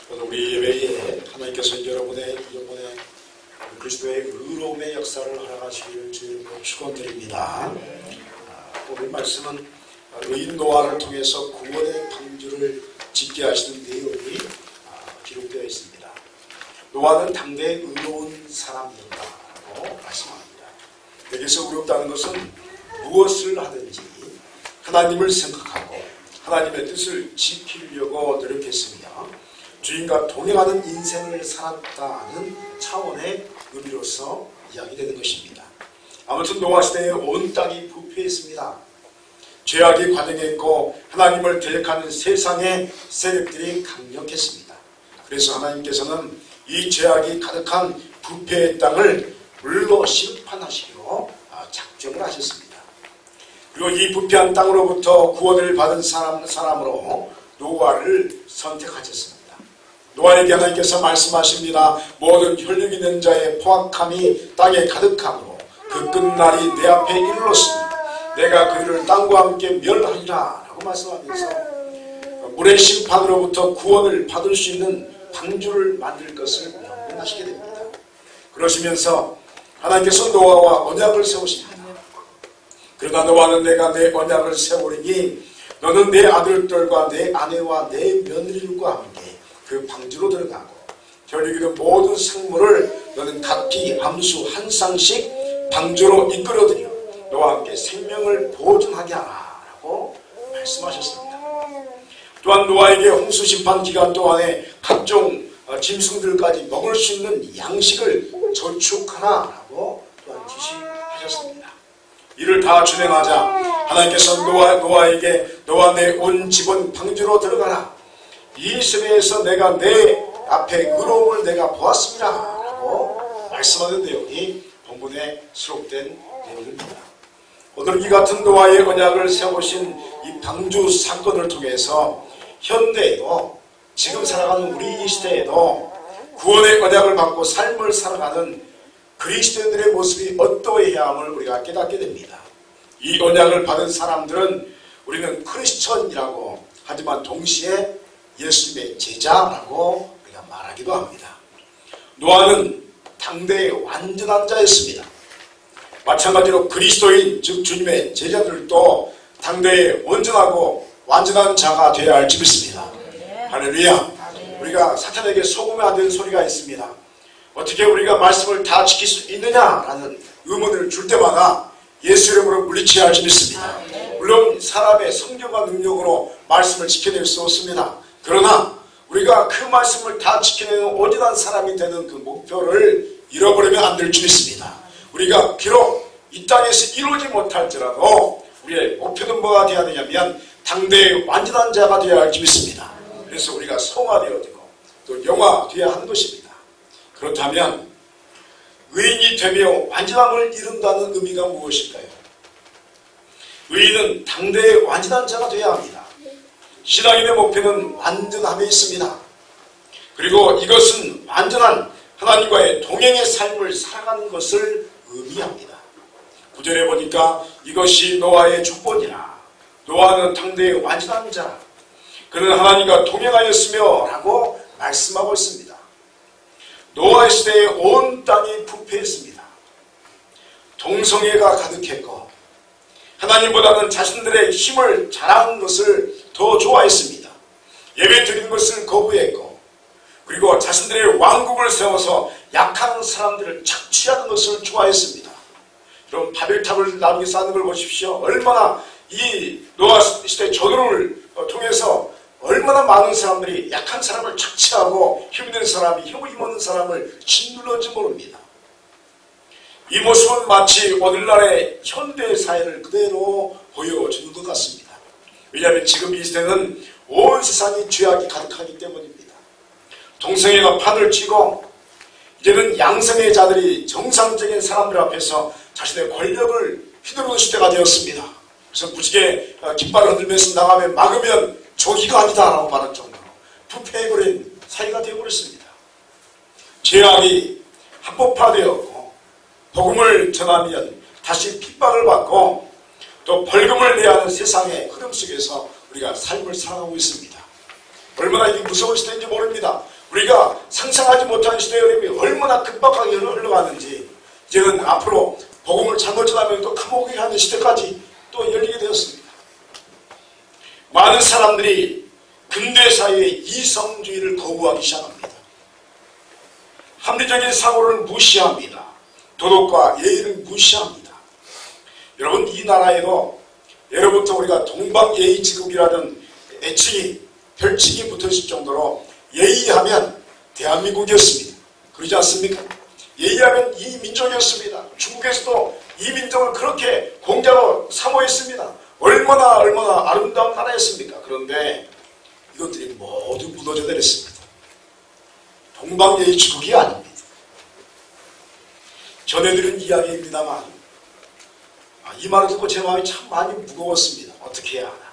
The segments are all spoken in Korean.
우리 예배에 하나님께서 여러분의 영혼에 그리스도의 의로움의 역사를 허락하시기를 주님으로 축원드립니다. 오늘 말씀은 의인 노아를 통해서 구원의 방주를 짓게 하시는 내용이 기록되어 있습니다. 노아는 당대의 의로운 사람이었다고 말씀합니다. 여기서 의롭다는 것은 무엇을 하든지 하나님을 생각하고 하나님의 뜻을 지키려고 노력했으며 주인과 동행하는 인생을 살았다는 차원의 의미로서 이야기되는 것입니다. 아무튼 노아 시대에 온 땅이 부패했습니다. 죄악이 관영했고 하나님을 대적하는 세상의 세력들이 강력했습니다. 그래서 하나님께서는 이 죄악이 가득한 부패의 땅을 물로 심판하시기로 작정을 하셨습니다. 그리고 이 부패한 땅으로부터 구원을 받은 사람으로 노아를 선택하셨습니다. 노아에게 하나님께서 말씀하십니다. 모든 혈육 있는 자의 포악함이 땅에 가득함으로 그 끝날이 내 앞에 이르렀으니 내가 그들을 땅과 함께 멸하리라 라고 말씀하면서 물의 심판으로부터 구원을 받을 수 있는 방주를 만들 것을 명령하시게 됩니다. 그러시면서 하나님께서 노아와 언약을 세우십니다. 그러나 노아는 내가 내 언약을 세우리니 너는 내 아들들과 내 아내와 내 며느리들과 함께 그 방주로 들어가고 혈육 있는 모든 생물을 너는 각기 암수 한 쌍씩 방주로 이끌어들여 너와 함께 생명을 보존하게 하라 라고 말씀하셨습니다. 또한 노아에게 홍수 심판 기간 동안에 각종 짐승들까지 먹을 수 있는 양식을 저축하라 라고 또한 지시하셨습니다. 이를 다 준행하자 하나님께서 노아에게 너와 내 온 집은 방주로 들어가라. 이 세대에서 내가 내 앞에 의로움을 내가 보았습니다 라고 말씀하는 내용이 본문에 수록된 내용입니다. 오늘 이 같은 노아의 언약을 세우신 이 방주 사건을 통해서 현대에도 지금 살아가는 우리 이 시대에도 구원의 언약을 받고 삶을 살아가는 그리스도인들의 모습이 어떠해야 함을 우리가 깨닫게 됩니다. 이 언약을 받은 사람들은 우리는 크리스천이라고 하지만 동시에 예수님의 제자라고 우리가 말하기도 합니다. 노아는 당대의 완전한 자였습니다. 마찬가지로 그리스도인 즉 주님의 제자들도 당대의 온전하고 완전한 자가 되어야 할 줄 믿습니다. 할렐루야. 우리가 사탄에게 속으면 안 되는 소리가 있습니다. 어떻게 우리가 말씀을 다 지킬 수 있느냐라는 의문을 줄 때마다 예수 이름으로 물리쳐야 할 줄 믿습니다. 물론 사람의 성경과 능력으로 말씀을 지켜낼 수 없습니다. 그러나 우리가 그 말씀을 다 지켜내는 온전한 사람이 되는 그 목표를 잃어버리면 안 될 줄 믿습니다. 우리가 비록 이 땅에서 이루지 못할지라도 우리의 목표는 뭐가 되어야 되냐면 당대의 완전한 자가 되어야 할 줄 믿습니다. 그래서 우리가 성화되어지고 또 영화되어야 하는 것입니다. 그렇다면 의인이 되며 완전함을 이룬다는 의미가 무엇일까요? 의인은 당대의 완전한 자가 되어야 합니다. 신앙인의 목표는 완전함에 있습니다. 그리고 이것은 완전한 하나님과의 동행의 삶을 살아가는 것을 의미합니다. 9절에 보니까 이것이 노아의 축복이라. 노아는 당대의 완전한 자. 그는 하나님과 동행하였으며 라고 말씀하고 있습니다. 노아의 시대에 온 땅이 부패했습니다. 동성애가 가득했고 하나님보다는 자신들의 힘을 자랑하는 것을 더 좋아했습니다. 예배 드리는 것을 거부했고 그리고 자신들의 왕국을 세워서 약한 사람들을 착취하는 것을 좋아했습니다. 그럼 바벨탑을 나중에 쌓는 걸 보십시오. 얼마나 이 노아 시대 전후를 통해서 얼마나 많은 사람들이 약한 사람을 착취하고 힘있는 사람이 힘없는 사람을 짓눌렀는지 모릅니다. 이 모습은 마치 오늘날의 현대 사회를 그대로 보여주는 것 같습니다. 왜냐하면 지금 이 시대는 온 세상이 죄악이 가득하기 때문입니다. 동성애가 판을 치고 이제는 양성의 자들이 정상적인 사람들 앞에서 자신의 권력을 휘두르는 시대가 되었습니다. 그래서 무지개 깃발을 흔들면서 나가면 막으면 조기가 아니다라고 말할 정도로 부패해버린 사회가 되어버렸습니다. 죄악이 합법화되었고 복음을 전하면 다시 핍박을 받고 또 벌금을 내야 하는 세상의 흐름 속에서 우리가 삶을 살아가고 있습니다. 얼마나 이게 무서운 시대인지 모릅니다. 우리가 상상하지 못한 시대의 흐름이 얼마나 급박하게 흘러가는지, 이제는 앞으로 복음을 잘못 전하면 또 감옥에 가는 시대까지 또 열리게 되었습니다. 많은 사람들이 근대사회의 이성주의를 거부하기 시작합니다. 합리적인 사고를 무시합니다. 도덕과 예의를 무시합니다. 여러분, 이 나라에도 예로부터 우리가 동방예의지국이라는 애칭이, 별칭이 붙어있을 정도로 예의하면 대한민국이었습니다. 그러지 않습니까? 예의하면 이 민족이었습니다. 중국에서도 이 민족을 그렇게 공자로 사모했습니다. 얼마나 아름다운 나라였습니까? 그런데 이것들이 모두 무너져 내렸습니다. 동방예의지국이 아닙니다. 전해드린 이야기입니다만, 이 말을 듣고 제 마음이 참 많이 무거웠습니다. 어떻게 해야 하나.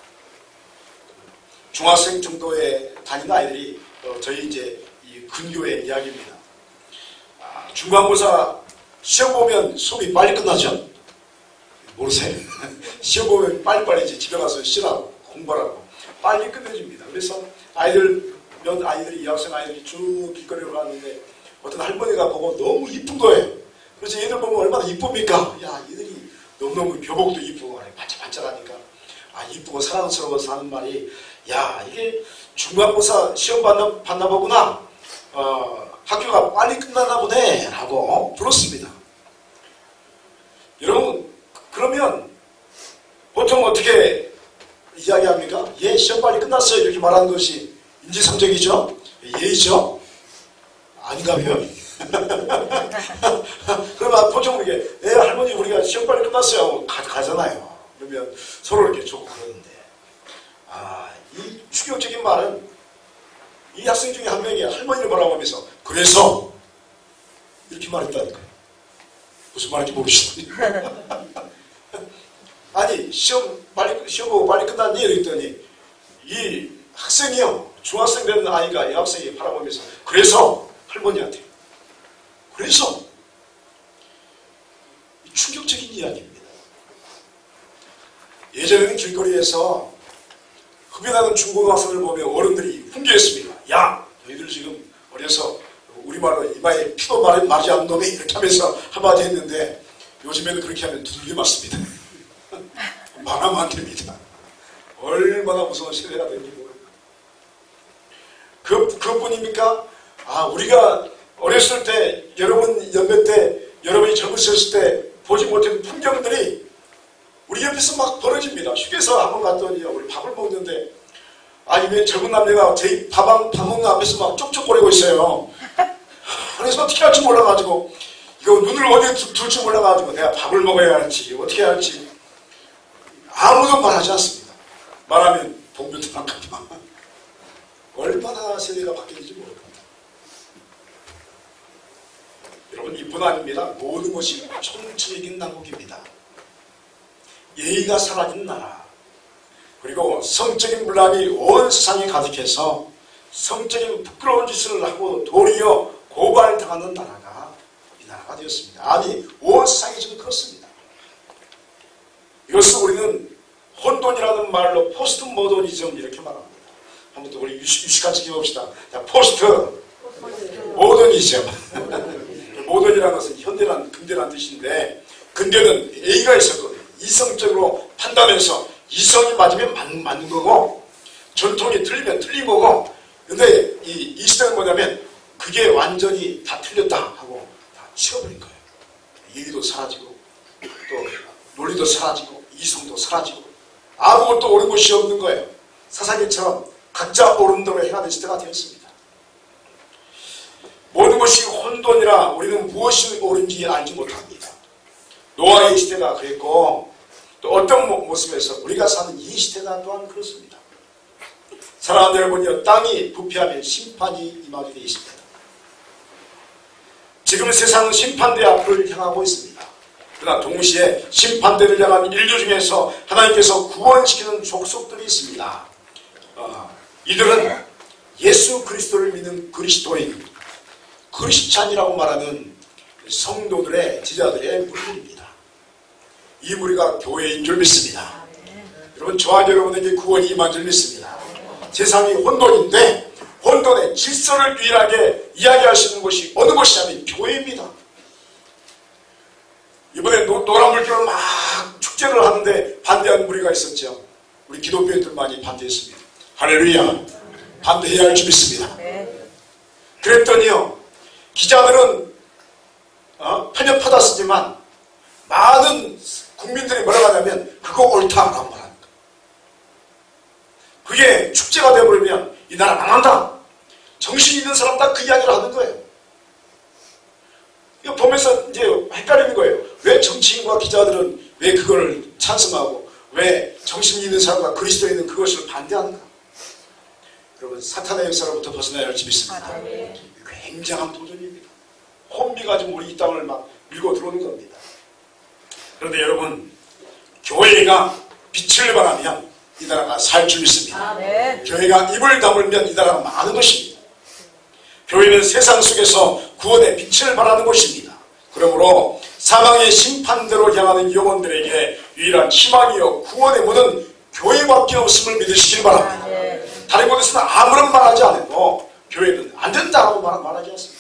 중학생 정도에 다니는 아이들이 저희 이제 이 근교의 이야기입니다. 중간고사 시험 보면 수업이 빨리 끝나죠? 모르세요? 시험 보면 빨리빨리 이제 집에 가서 쉬라고, 공부하라고 빨리 끝내줍니다. 그래서 몇 아이들이, 여학생 아이들이 쭉 길거리로 가는데 어떤 할머니가 보고 너무 이쁜 거예요. 그래서 얘들 보면 얼마나 이쁩니까? 야, 얘들이 너무너무 교복도 이쁘고 반짝반짝하니까 이쁘고 사랑스러워서 하는 말이, 야, 이게 중간고사 시험 받나 보구나. 학교가 빨리 끝나나 보네 라고 불렀습니다. 여러분, 그러면 보통 어떻게 이야기합니까? 예, 시험 빨리 끝났어요 이렇게 말하는 것이 인지상정이죠? 예의죠? 아닌가요? 그러면 보통 이게, 예, 할머니 우리가 시험 빨리 끝났어요 하고 가잖아요. 그러면 서로 이렇게 좋고 그러는데, 이 충격적인 말은 이 학생 중에 한 명이 할머니를 바라보면서, 그래서 이렇게 말했다니까요. 무슨 말인지 모르시더니 아니, 시험 보고 빨리 끝났니? 이랬더니 이 학생이요, 중학생 되는 아이가 여학생이 바라보면서, 그래서 할머니한테, 그래서 충격적인 이야기입니다. 예전에는 길거리에서 흡연하는 중고등학생을 보며 어른들이 훈계했습니다. 야, 너희들 지금 어려서 우리말로 이마에 피도 마르지 않는 놈이, 이렇게 하면서 한마디 했는데, 요즘에는 그렇게 하면 두들겨 맞습니다. 말하면 안 됩니다. 얼마나 무서운 시대가 된지 모르겠어요. 그뿐입니까? 우리가 어렸을 때, 여러분 연배 때, 여러분이 젊으셨을 때 보지 못한 풍경들이 우리 옆에서 막 벌어집니다. 휴게소 한번 갔더니요, 우리 밥을 먹는데, 왜 젊은 남자가 저희 밥 먹는 앞에서 막 쪽쪽거리고 있어요. 그래서 어떻게 할지 몰라가지고, 이거 눈을 어디에 둘지 몰라가지고, 내가 밥을 먹어야 할지, 어떻게 해야 할지, 아무도 말하지 않습니다. 말하면 봉변도 나갑니다. 얼마나 세대가 바뀌는지 모릅니다. 여러분, 이뿐 아닙니다. 모든 것이 총체적인 난국입니다. 예의가 사라진 나라, 그리고 성적인 분란이 온 세상에 가득해서 성적인 부끄러운 짓을 하고 도리어 고발을 당하는 나라가 이 나라가 되었습니다. 온 세상이 지금 그렇습니다. 이것을 우리는 혼돈이라는 말로 포스트 모더니즘 이렇게 말합니다. 한번 더 우리 유식같이 기억합시다. 포스트 모더니즘. 모던이라는 것은 현대란, 근대란 뜻인데, 근대는 예의가 있었거든요. 이성적으로 판단해서 이성이 맞으면 맞는 거고, 전통이 틀리면 틀린 거고, 근데 이 시대는 뭐냐면 그게 완전히 다 틀렸다 하고 다 치워버린 거예요. 예의도 사라지고, 또 논리도 사라지고, 이성도 사라지고, 아무것도 옳은 것이 없는 거예요. 사사기처럼 각자 옳은 대로 행하는 시대가 되었습니다. 모든 것이 혼돈이라 우리는 무엇이 옳은지 알지 못합니다. 노아의 시대가 그랬고, 또 어떤 모습에서 우리가 사는 이 시대가 또한 그렇습니다. 사랑하는 여러분이요, 땅이 부패하면 심판이 임하게 되어 있습니다. 지금 세상은 심판대 앞을 향하고 있습니다. 그러나 동시에 심판대를 향한 인류 중에서 하나님께서 구원시키는 족속들이 있습니다. 이들은 예수 그리스도를 믿는 그리스도인, 크리스찬이라고 말하는 성도들의 제자들의 무리입니다. 이 무리가 교회인 줄 믿습니다. 여러분, 저와 여러분에게 구원이 임한 줄 믿습니다. 세상이 혼돈인데 혼돈에 질서를 유일하게 이야기할 수 있는 곳이 어느 곳이냐면 교회입니다. 이번에 노란불길로 막 축제를 하는데 반대하는 무리가 있었죠. 우리 기독교인들 많이 반대했습니다. 할렐루야. 반대해야 할 줄 믿습니다. 그랬더니요, 기자들은 편협하다 쓰지만 많은 국민들이 뭐라고 하냐면 그거 옳다라고 말합니다. 그게 축제가 되어버리면 이 나라 망한다. 정신 있는 사람 다 그 이야기를 하는 거예요. 이거 보면서 이제 헷갈리는 거예요. 왜 정치인과 기자들은 왜 그걸 찬성하고 왜 정신 있는 사람과 그리스도인은 그것을 반대하는가? 여러분, 사탄의 역사로부터 벗어나야 할 줄 믿습니다. 굉장한 도전입니다. 혼미가 지금 우리 이 땅을 막 밀고 들어오는 겁니다. 그런데 여러분, 교회가 빛을 발하면 이 나라가 살 줄 믿습니다. 교회가 입을 다물면 이 나라가 망하는 것입니다. 교회는 세상 속에서 구원의 빛을 발하는 곳입니다. 그러므로 사망의 심판대로 향하는 영혼들에게 유일한 희망이요 구원의 문은 교회밖에 없음을 믿으시길 바랍니다. 다른 곳에서는 아무런 말하지 않아도 교회는 안 된다고 말하지 않습니다.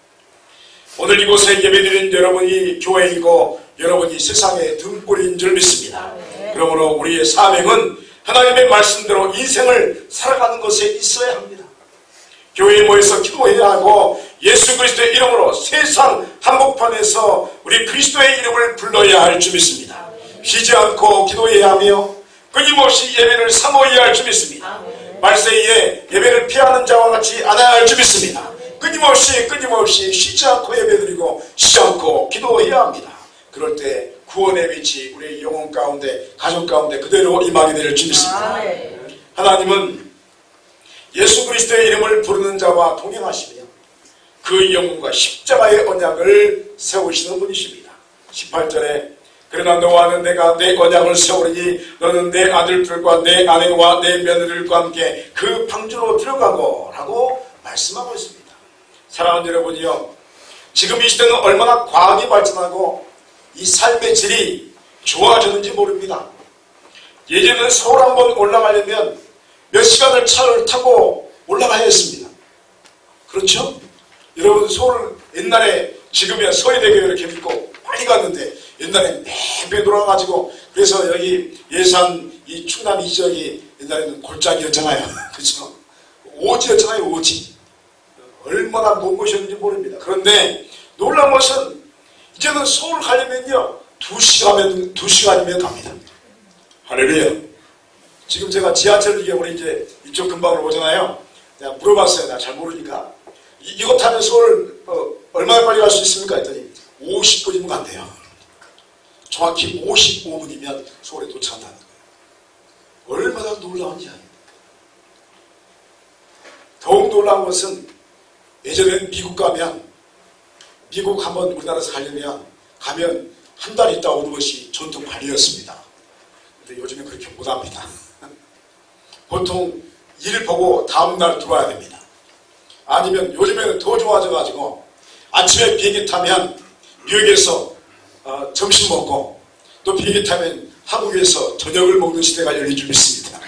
오늘 이곳에 예배드린 여러분이 교회이고 여러분이 세상의 등불인 줄 믿습니다. 그러므로 우리의 사명은 하나님의 말씀대로 인생을 살아가는 것에 있어야 합니다. 교회에 모여서 기도해야 하고 예수 그리스도의 이름으로 세상 한복판에서 우리 그리스도의 이름을 불러야 할 줄 믿습니다. 쉬지 않고 기도해야 하며 끊임없이 예배를 사모해야 할 줄 믿습니다. 말세에 예배를 피하는 자와 같이 안아야 할 줄 믿습니다. 끊임없이 쉬지 않고 예배드리고 쉬지 않고 기도해야 합니다. 그럴 때 구원의 빛이 우리의 영혼 가운데 가족 가운데 그대로 임하게 될 줄 믿습니다. 하나님은 예수 그리스도의 이름을 부르는 자와 동행하시며 그 영혼과 십자가의 언약을 세우시는 분이십니다. 18절에 그러나 너와는 내가 내 언약을 세우리니 너는 내 아들들과 내 아내와 내 며느리들과 함께 그 방주로 들어가고 라고 말씀하고 있습니다. 사랑하는 여러분이요, 지금 이 시대는 얼마나 과학이 발전하고 이 삶의 질이 좋아졌는지 모릅니다. 예전에는 서울 한번 올라가려면 몇 시간을 차를 타고 올라가야 했습니다. 그렇죠? 여러분, 서울 옛날에 지금이야 서해대교 이렇게 믿고 빨리 갔는데 옛날에 매배 돌아가지고 그래서 여기 예산 이 충남 이 지역이 옛날에는 골짜기였잖아요. 그렇죠? 오지였잖아요. 오지. 얼마나 먼 곳이었는지 모릅니다. 그런데 놀라운 것은 이제는 서울 가려면요 2시간이면 갑니다. 할렐루야. 지금 제가 지하철 이게 우리 이제 이쪽 근방으로 오잖아요. 내가 물어봤어요. 내가 잘 모르니까 이거 타면 서울 얼마나 빨리 갈 수 있습니까? 했더니 50분이면 간대요. 정확히 55분이면 서울에 도착한다는 거예요. 얼마나 놀라운지 아닙니까? 더욱 놀라운 것은 예전에는 미국 가면 미국 한번 우리나라에서 가면 한 달 있다 오는 것이 전통 관리였습니다. 근데 요즘엔 그렇게 못합니다. 보통 일 보고 다음날 들어와야 됩니다. 아니면 요즘에는 더 좋아져가지고 아침에 비행기 타면 뉴욕에서 점심 먹고 또 비행기 타면 한국에서 저녁을 먹는 시대가 열릴 줄 믿습니다.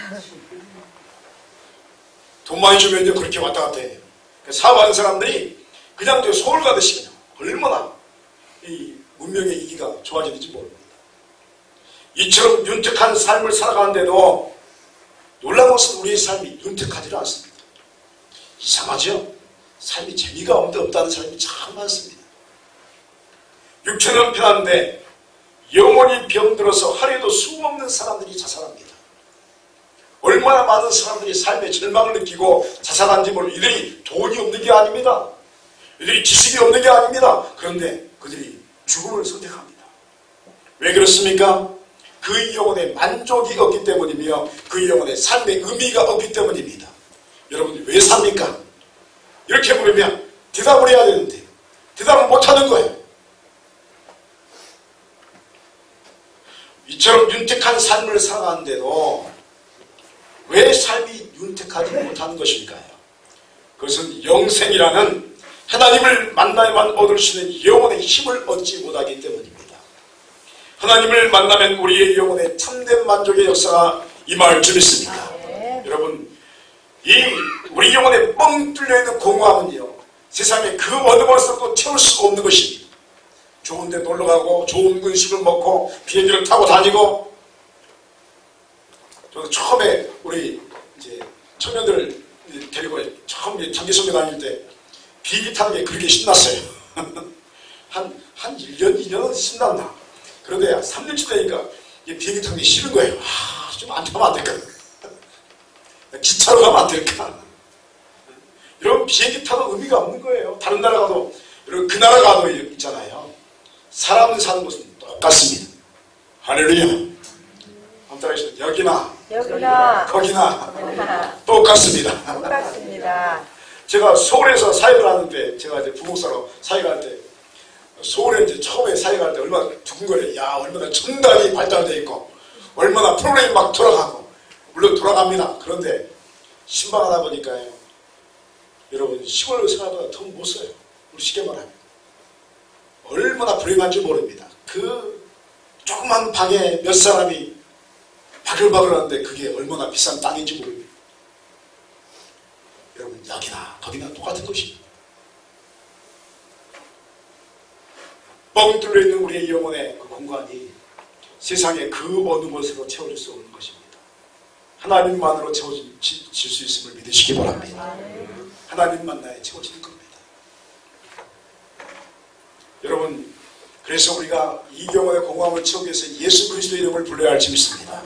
돈 많이 주면 그렇게 왔다 갔다 해요. 사업하는 사람들이 그냥 서울 가듯이 얼마나 이 문명의 이기가 좋아지는지 모릅니다. 이처럼 윤택한 삶을 살아가는데도 놀라운 것은 우리의 삶이 윤택하지 않습니다. 이상하죠? 삶이 재미가 없다는 사람이 참 많습니다. 육체는 편한데 영혼이 병들어서 하루에도 수없는 사람들이 자살합니다. 얼마나 많은 사람들이 삶의 절망을 느끼고 자살한지 모르고 이들이 돈이 없는 게 아닙니다. 이들이 지식이 없는 게 아닙니다. 그런데 그들이 죽음을 선택합니다. 왜 그렇습니까? 그 영혼의 만족이 없기 때문이며 그 영혼의 삶의 의미가 없기 때문입니다. 여러분 왜 삽니까? 이렇게 물으면 대답을 해야 되는데 대답을 못하는 거예요. 이처럼 윤택한 삶을 살아가는데도 왜 삶이 윤택하지 못하는 것일까요? 그것은 영생이라는 하나님을 만나야만 얻을 수 있는 영혼의 힘을 얻지 못하기 때문입니다. 하나님을 만나면 우리의 영혼의 참된 만족의 역사가 임할 줄 믿습니다. 여러분, 이 우리 영혼에 뻥 뚫려있는 공허함은요, 세상에 그 어느 것으로도 채울 수가 없는 것입니다. 좋은 데 놀러가고 좋은 음식을 먹고 비행기를 타고 다니고, 저는 처음에 우리 이제 청년들 데리고 처음 장기소개 다닐 때 비행기 타는 게 그렇게 신났어요. 한 1년, 2년은 신났나. 그런데 3년째 되니까 비행기 타는 게 싫은 거예요. 좀 안 타면 안 될까? 기차로 가면 안 될까? 이런 비행기 타도 의미가 없는 거예요. 다른 나라 가도, 여러분 그 나라 가도 있잖아요. 사람 사는 곳은 똑같습니다. 할렐루야. 한번 따라해주세요. 여기나 거기나 똑같습니다. 똑같습니다. 제가 서울에서 사역을 하는데, 제가 이제 부목사로 사역할 때, 서울에 이제 처음에 사역할 때 얼마나 두근거려요. 야, 얼마나 첨단이 발달되어 있고, 얼마나 프로그램이 막 돌아가고, 물론 돌아갑니다. 그런데 신방하다 보니까요, 여러분 시골 생활보다 더 못 써요. 우리 쉽게 말하면 얼마나 불행한지 모릅니다. 그 조그만 방에 몇 사람이 바글바글 하는데 그게 얼마나 비싼 땅인지 모릅니다. 여러분 여기나 거기나 똑같은 것입니다. 뻥 뚫려있는 우리의 영혼의 그 공간이 세상의 그 어느 곳으로 채워질 수 없는 것입니다. 하나님만으로 채워질 수 있음을 믿으시기 바랍니다. 하나님 만나야 채워지는 겁니다. 여러분, 그래서 우리가 이 영혼의 공허함을 채우기 위해서 예수 그리스도의 이름을 불러야 할 점이 있습니다.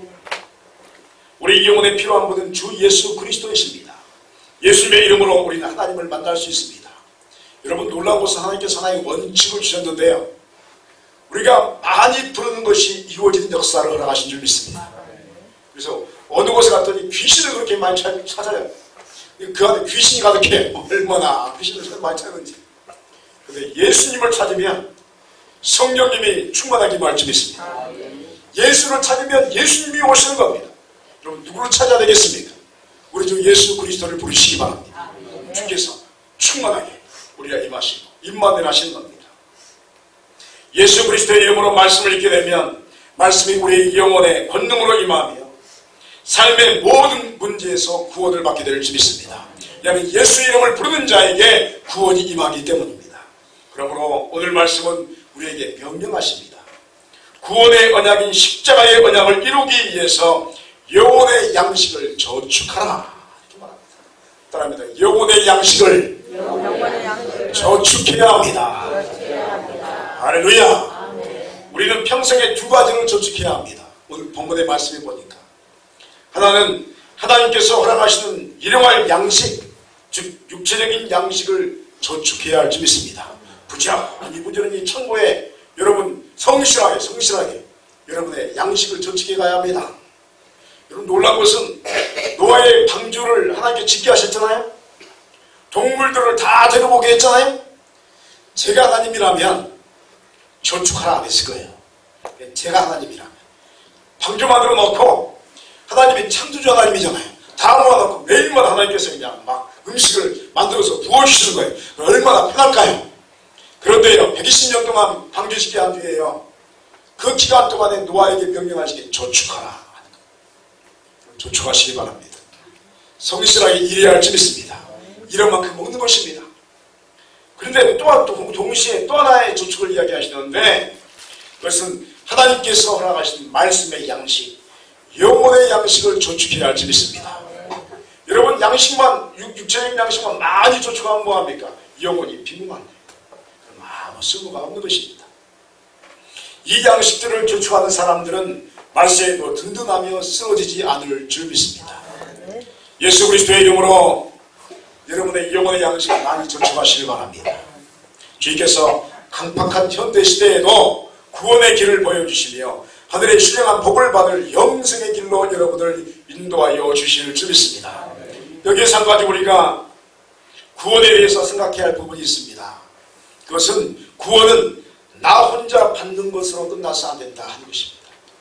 우리 이 영혼에 필요한 분은 주 예수 그리스도이십니다. 예수님의 이름으로 우리는 하나님을 만날 수 있습니다. 여러분, 놀라운 것은 하나님께서 하나의 원칙을 주셨는데요, 우리가 많이 부르는 것이 이루어지는 역사를 허락하신 줄 믿습니다. 그래서 어느 곳에 갔더니 귀신을 그렇게 많이 찾아요. 그 안에 귀신이 가득해요. 얼마나 귀신을 많이 찾는지. 그런데 예수님을 찾으면 성령님이 충만하게 말씀했습니다. 예수를 찾으면 예수님이 오시는 겁니다. 여러분 누구를 찾아야 되겠습니까? 우리 주 예수 그리스도를 부르시기 바랍니다. 주께서 충만하게 우리가 임하시고 임만을 하시는 겁니다. 예수 그리스도의 이름으로 말씀을 읽게 되면 말씀이 우리의 영혼의 권능으로 임하며 삶의 모든 문제에서 구원을 받게 될 줄 믿습니다. 왜냐하면 예수 이름을 부르는 자에게 구원이 임하기 때문입니다. 그러므로 오늘 말씀은 우리에게 명령하십니다. 구원의 언약인 십자가의 언약을 이루기 위해서 영혼의 양식을 저축하라. 이렇게 말합니다. 따라합니다. 영혼의 양식을 저축해야 합니다. 할렐루야. 우리는 평생에 두 가지를 저축해야 합니다. 오늘 본문의 말씀에 보니까 하나는 하나님께서 허락하시는 일용할 양식, 즉 육체적인 양식을 저축해야 할 줄 믿습니다. 부지런히 천국에 여러분 성실하게 여러분의 양식을 저축해 가야 합니다. 여러분 놀란 것은 노아의 방주를 하나님께 짓게 하셨잖아요. 동물들을 다 데려오게 했잖아요. 제가 하나님이라면 저축하라 안 했을 거예요. 제가 하나님이라면 방주 만들어 놓고, 하나님이 창조주 하나님이잖아요. 다 모아놓고 매일마다 하나님께서 그냥 막 음식을 만들어서 부어주시는 거예요. 얼마나 편할까요? 그런데요, 120년 동안 방주 짓게 한 뒤에요, 그 기간 동안에 노아에게 명령하시기에 저축하라 하는 거예요. 저축하시기 바랍니다. 성실하게 일해야 할 줄 믿습니다. 이런 만큼 먹는 것입니다. 그런데 또한 동시에 또 하나의 저축을 이야기하시는데, 그것은 하나님께서 허락하신 말씀의 양식, 영혼의 양식을 저축해야 할 줄 믿습니다. 여러분 양식만, 육체적인 양식만 많이 저축하면 뭐합니까? 영혼이 빈곤한 거예요. 그럼 아무 쓸모가 없는 것입니다. 이 양식들을 저축하는 사람들은 말세에 더 든든하며 쓰러지지 않을 줄 믿습니다. 예수 그리스도의 이름으로 여러분의 영혼의 양식을 많이 저축하시길 바랍니다. 주님께서 강팍한 현대시대에도 구원의 길을 보여주시며 하늘의 신령한 복을 받을 영생의 길로 여러분을 인도하여 주실 줄 믿습니다. 여기에서 한 가지 우리가 구원에 대해서 생각해야 할 부분이 있습니다. 그것은 구원은 나 혼자 받는 것으로 끝나서 안 된다 하는 것입니다.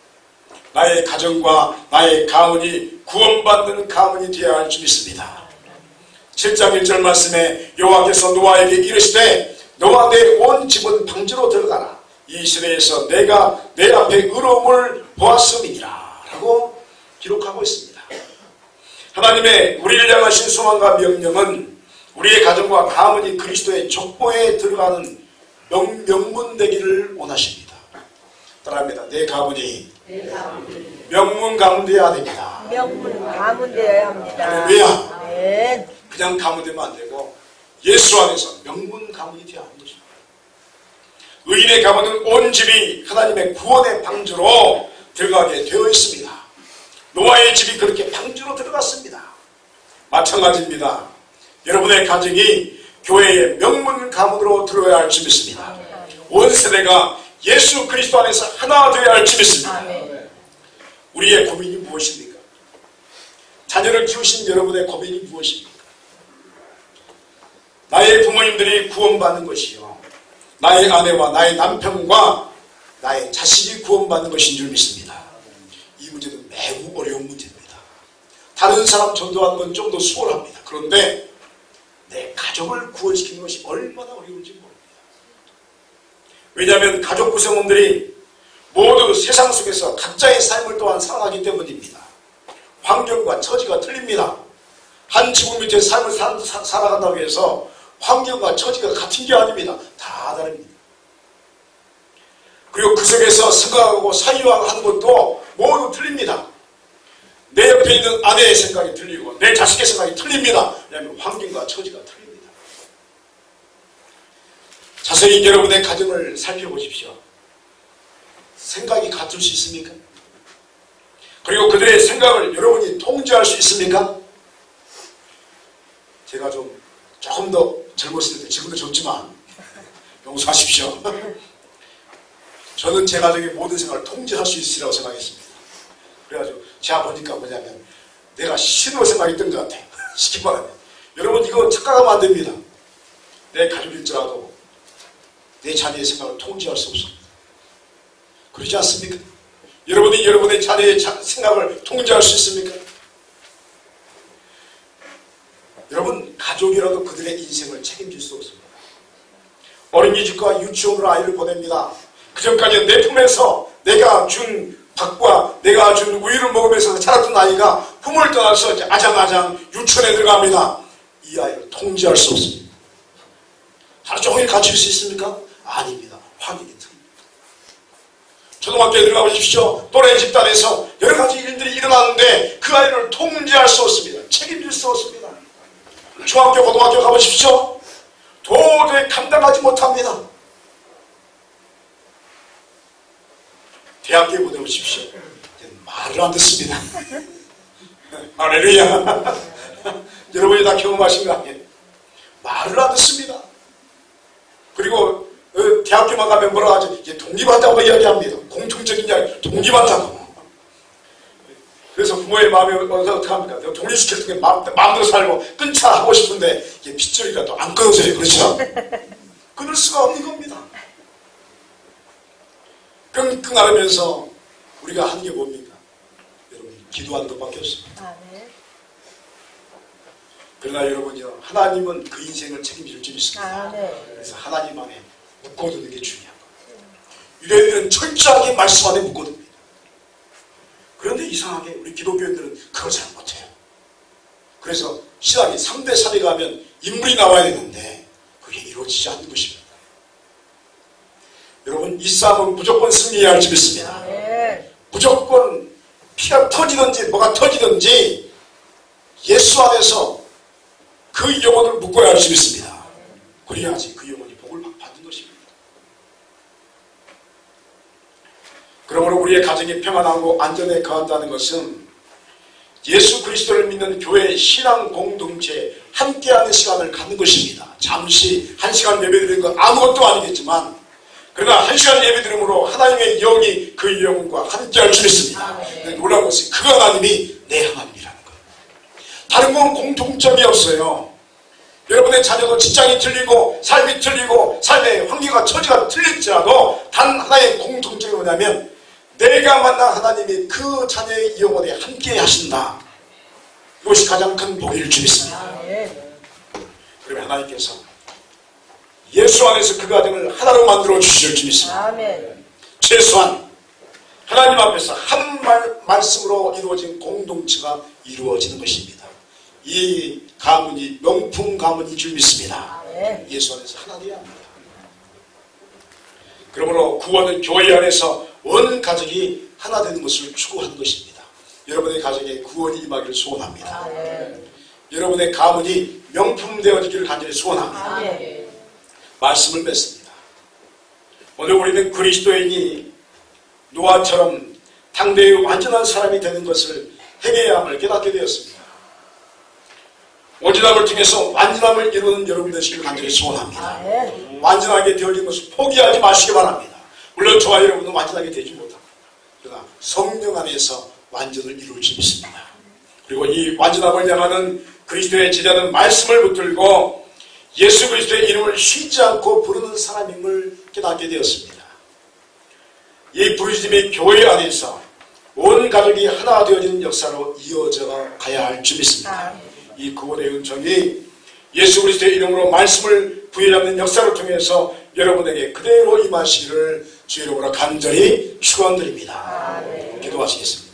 나의 가정과 나의 가문이 구원받는 가문이 되어야 할 줄 믿습니다. 7장 1절 말씀에 여호와께서 노아에게 이르시되 너와 내 온 집은 방주로 들어가라. 이 시대에서 내가 내 앞에 의로움을 보았음이니라 라고 기록하고 있습니다. 하나님의 우리를 향하신 소망과 명령은 우리의 가정과 가문이 그리스도의 족보에 들어가는 명문 되기를 원하십니다. 따라합니다. 내 가문이 명문 가문 되어야 됩니다. 명문 가문 되어야 합니다. 할렐루야. 아멘. 그냥 가문 되면 안 되고 예수 안에서 명문 가문이 되어야 하는 것입니다. 의인의 가문은 온 집이 하나님의 구원의 방주로 들어가게 되어 있습니다. 노아의 집이 그렇게 방주로 들어갔습니다. 마찬가지입니다. 여러분의 가정이 교회의 명문 가문으로 들어가야 할 줄 믿습니다. 온 세대가 예수 그리스도 안에서 하나 되어야 할 줄 믿습니다. 우리의 고민이 무엇입니까? 자녀를 키우신 여러분의 고민이 무엇입니까? 나의 부모님들이 구원받는 것이요, 나의 아내와 나의 남편과 나의 자식이 구원받는 것인 줄 믿습니다. 이 문제는 매우 어려운 문제입니다. 다른 사람 전도하는 건 좀 더 수월합니다. 그런데 내 가족을 구원시키는 것이 얼마나 어려운지 모릅니다. 왜냐하면 가족 구성원들이 모두 세상 속에서 각자의 삶을 또한 살아가기 때문입니다. 환경과 처지가 틀립니다. 한 지구 밑에 삶을 살아간다고 해서 환경과 처지가 같은 게 아닙니다. 다 다릅니다. 그리고 그 속에서 생각하고 사유하는 것도 모두 틀립니다. 내 옆에 있는 아내의 생각이 틀리고 내 자식의 생각이 틀립니다. 왜냐하면 환경과 처지가 틀립니다. 자세히 여러분의 가정을 살펴보십시오. 생각이 같을 수 있습니까? 그리고 그들의 생각을 여러분이 통제할 수 있습니까? 제가 조금 더 젊었을 때, 지금도 젊지만 용서하십시오. 저는 제 가정의 모든 생각을 통제할 수 있으리라고 생각했습니다. 그래가지고 제가 보니까 뭐냐면 내가 신으로 생각했던 것 같아요. 쉽게 말하면. 여러분 이거 착각하면 안 됩니다. 내 가족일지라도 내 자녀의 생각을 통제할 수 없습니다. 그렇지 않습니까? 여러분이 여러분의 자녀의 생각을 통제할 수 있습니까? 여러분 가족이라도 그들의 인생을 책임질 수 없습니다. 어린이집과 유치원으로 아이를 보냅니다. 그전까지는 내 품에서 내가 준 밥과 내가 준 우유를 먹으면서 자랐던 아이가 품을 떠나서 이제 아장아장 유치원에 들어갑니다. 이 아이를 통제할 수 없습니다. 하루 종일 갖출 수 있습니까? 아닙니다. 환경이 틀립니다. 초등학교에 들어가 보십시오. 또래 집단에서 여러 가지 일들이 일어나는데 그 아이를 통제할 수 없습니다. 책임질 수 없습니다. 중학교, 고등학교 가보십시오. 도저히 감당하지 못합니다. 대학교에 보내보십시오. 말을 안 듣습니다. 할렐루야. 여러분이 다 경험하신 거 아니에요? 말을 안 듣습니다. 그리고 대학교만 가면 뭐라 하죠? 이제 독립한다고 이야기합니다. 공통적인 이야기, 독립한다고. 그래서 부모의 마음이 어떻게 합니까? 내가 독립시킬 때 마음대로 살고 끊자 하고 싶은데 이게 빗소리가 또 안 끊어져요. 그렇죠? 끊을 수가 없는 겁니다. 끙끙 앓으면서 우리가 하는 게 뭡니까? 여러분 기도하는 것밖에 없습니다. 그러나 여러분요, 하나님은 그 인생을 책임질 줄 믿습니다. 그래서 하나님 안에 묶어두는 게 중요한 거예요. 유대인들은 철저하게 말씀 안에 묶어둡니다. 그런데 이상하게 우리 기독교인들은 그걸 잘 못해요. 그래서 신학이 3대 3에 가면 인물이 나와야 되는데 그게 이루어지지 않는 것입니다. 여러분 이 싸움은 무조건 승리해야 할 줄 믿습니다. 무조건 피가 터지든지 뭐가 터지든지 예수 안에서 그 영혼을 묶어야 할 줄 믿습니다. 그래야지 그 영혼이 복을 받는 것입니다. 그러므로 우리의 가정이 평안하고 안전에 거한다는 것은 예수 그리스도를 믿는 교회의 신앙 공동체에 함께하는 시간을 갖는 것입니다. 잠시 1시간 예배드리는 건 아무것도 아니겠지만 그러나 1시간 예배드림으로 하나님의 영이 그 영과 함께할 줄 믿습니다. 놀라운 것은 그 하나님이 내 하나님이라는 거예요. 다른 건 공통점이 없어요. 여러분의 자녀도 직장이 틀리고 삶이 틀리고 삶의 환경과 처지가 틀릴지라도 단 하나의 공통점이 뭐냐면 내가 만난 하나님이 그 자녀의 영혼에 함께 하신다. 이것이 가장 큰 복일 줄 믿습니다. 그러면 하나님께서 예수 안에서 그 가정을 하나로 만들어 주실 줄 믿습니다. 최소한 하나님 앞에서 한 말씀으로 이루어진 공동체가 이루어지는 것입니다. 이 가문이 명품 가문인 줄 믿습니다. 네. 예수 안에서 하나 되어야 합니다. 그러므로 구원은 교회 안에서 온 가족이 하나 되는 것을 추구하는 것입니다. 여러분의 가정에 구원이 임하기를 소원합니다. 네. 여러분의 가문이 명품 되어지기를 간절히 소원합니다. 네. 말씀을 맺습니다. 오늘 우리는 그리스도인이 노아처럼 당대의 완전한 사람이 되는 것을 행해야 함을 깨닫게 되었습니다. 오지남을 통해서 완전함을 이루는 여러분 되시기를 간절히 소원합니다. 네. 완전하게 되어진 것을 포기하지 마시기 바랍니다. 물론 저와 여러분은 완전하게 되지 못합니다. 그러나 성령 안에서 완전을 이룰 수 있습니다. 그리고 이 완전함을 향하는 그리스도의 제자는 말씀을 붙들고 예수 그리스도의 이름을 쉬지 않고 부르는 사람임을 깨닫게 되었습니다. 이 부르심이 교회 안에서 온 가족이 하나 되어지는 역사로 이어져 가야 할 줄 믿습니다. 이 구원의 은총이 예수 그리스도의 이름으로 말씀을 부여잡는 역사를 통해서 여러분에게 그대로 임하시기를 주 이름으로 간절히 축원드립니다. 기도하시겠습니다.